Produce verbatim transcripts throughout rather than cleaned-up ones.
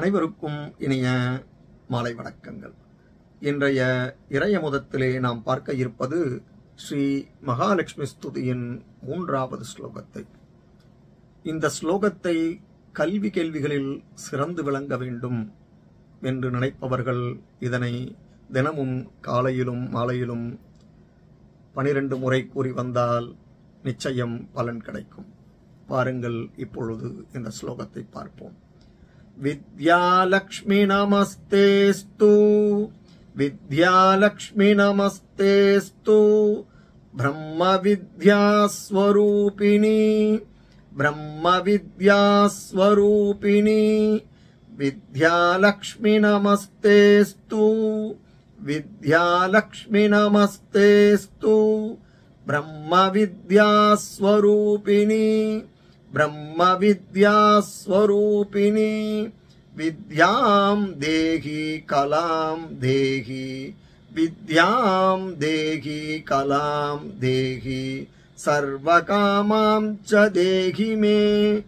அனைவருக்கும் இனிய மாலை வணக்கங்கள். இன்றைய இறையமுதத்திலே நாம் பார்க்க இருப்பது ஸ்ரீ மகாலட்சுமி ஸ்துதியின் மூன்றாவது ஸ்லோகத்தை. இந்த ஸ்லோகத்தை கல்வி கேள்விகளில் சிறந்து விளங்க வேண்டும் என்று நினைப்பவர்கள் இதனை தினமும் காலையிலும் மாலையிலும் பனிரெண்டு முறை கூறி வந்தால் நிச்சயம் பலன் கிடைக்கும். பாருங்கள், இப்பொழுது இந்த ஸ்லோகத்தை பார்ப்போம். வித்யாலக்ஷ்மி நமஸ்தேஸ்து, வித்யாலக்ஷ்மி நமஸ்தேஸ்து, பிரம்ம வித்யாஸ்வரூபிணி, பிரம்ம வித்யாஸ்வரூபிணி, வித்யாலக்ஷ்மி நமஸ்தேஸ்து, வித்யாலக்ஷ்மி நமஸ்தேஸ்து, பிரம்ம வித்யாஸ்வரூபிணி, பிரம்ம வித்யாஸ்வரூபிணி, வித்யாம் தேகி கலாம் தேகி, வித்யாம் தேகி கலாம் தேகி, சர்வகாமாம் ச தேகி மே,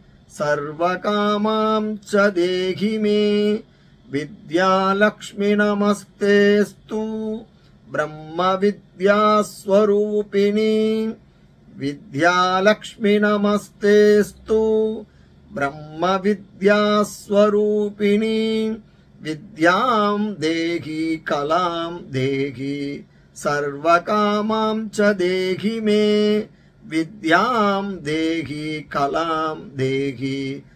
சர்வகாமாம் ச தேகி மே. வித்யாலக்ஷ்மி நமஸ்தேஸ்து, பிரம்ம வித்யாஸ்வரூபிணி, வித்யாலக்ஷ்மி நமஸ்தேஸ்து, பிரம்ம வித்யாஸ்வரூபிணி, வித்யாம் தேகி கலாம் தேகி, சர்வகாமாம் ச தேகி மே. வித்யாம் தேகி கலாம் தேகி,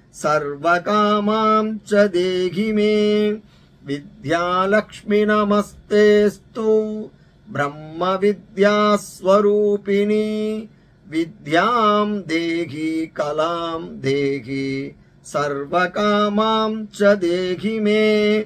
சர்வகாமாம் ச தேகி மே. வித்யாலக்ஷ்மி நமஸ்தேஸ்து, பிரம்ம வித்யாஸ்வரூபிணி, வித்யாம் தேகி கலாம் தேகி, சர்வகாமாம் ச தேகி மே,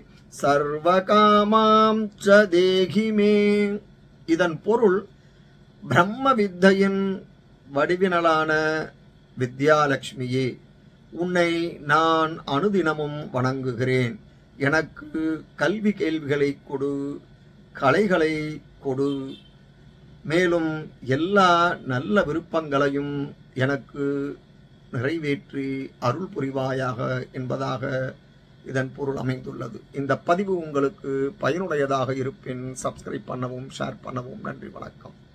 சர்வகாமாம் ச தேகி மே. இதன் பொருள், பிரம்ம வித்தையின் வடிவினலான வித்யாலட்சுமியே, உன்னை நான் அனுதினமும் வணங்குகிறேன். எனக்கு கல்வி கேள்விகளை கொடு, கலைகளை கொடு, மேலும் எல்லா நல்ல விருப்பங்களையும் எனக்கு நிறைவேற்றி அருள் புரிவாயாக என்பதாக இதன் பொருள் அமைந்துள்ளது. இந்த பதிவு உங்களுக்கு பயனுடையதாக இருப்பின் சப்ஸ்கிரைப் பண்ணவும், ஷேர் பண்ணவும். நன்றி, வணக்கம்.